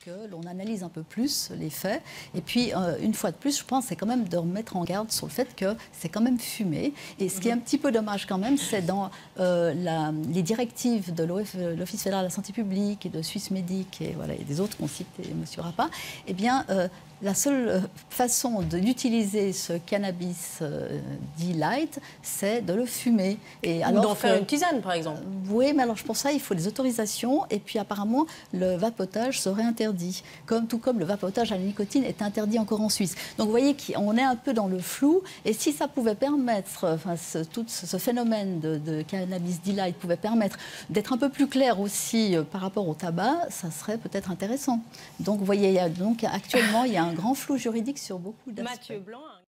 que l'on analyse un peu plus les faits. Et puis, une fois de plus, je pense, c'est quand même de remettre en garde sur le fait que c'est quand même fumé. Et ce qui est un petit peu dommage quand même, c'est dans les directives de l'Office fédéral de la santé publique et de Swissmedic et, voilà, et des autres qu'on cite, M. Rappa, eh bien, la seule façon d'utiliser ce cannabis dit light, c'est de le fumer. Ou d'en faire une tisane, par exemple. Oui, mais alors pour ça, il faut des autorisations. Et puis apparemment, le vapotage serait interdit. Tout comme le vapotage à la nicotine est interdit encore en Suisse. Donc vous voyez qu'on est un peu dans le flou. Et si ça pouvait permettre, enfin, tout ce phénomène de cannabis dit light pouvait permettre d'être un peu plus clair aussi par rapport au tabac, ça serait peut-être intéressant. Donc vous voyez, actuellement, il y a un grand flou juridique sur beaucoup d'aspects. Mathieu Blanc.